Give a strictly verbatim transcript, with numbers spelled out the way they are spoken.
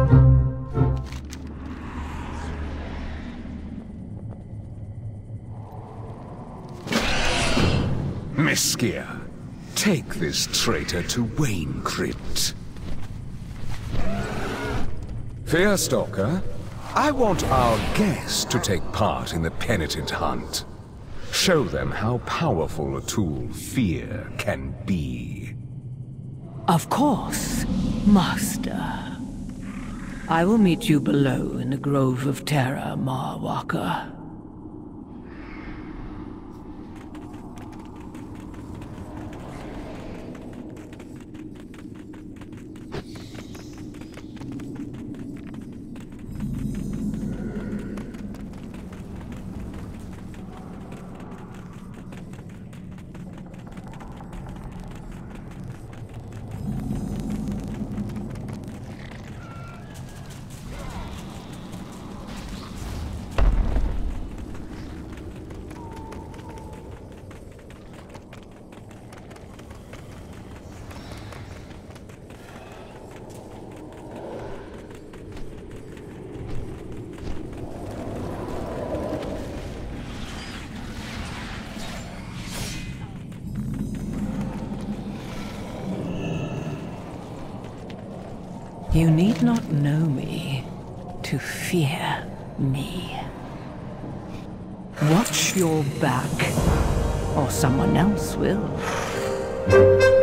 Meskir, take this traitor to Wayne Crypt. Fearstalker, I want our guests to take part in the penitent hunt. Show them how powerful a tool fear can be. Of course, Master. I will meet you below in the Grove of Terror, Marwalker. You need not know me to fear me. Watch your back, or someone else will.